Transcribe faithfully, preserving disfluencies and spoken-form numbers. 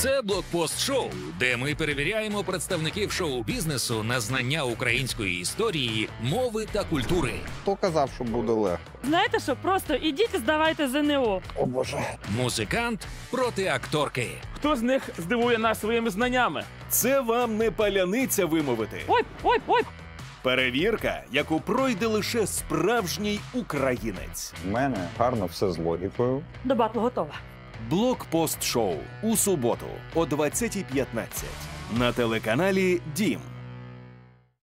Це блокпост-шоу, де ми перевіряємо представників шоу-бізнесу на знання української історії, мови та культури. Хто казав, що буде легко? Знаєте що, просто ідіть і здавайте ЗНО. О, Боже. Музикант проти акторки. Хто з них здивує нас своїми знаннями? Це вам не паляниця вимовити. Ой, ой, ой. Перевірка, яку пройде лише справжній українець. У мене гарно все з логікою. До батлу готова. Блокпост-шоу у суботу о двадцятій п'ятнадцять на телеканалі Дім.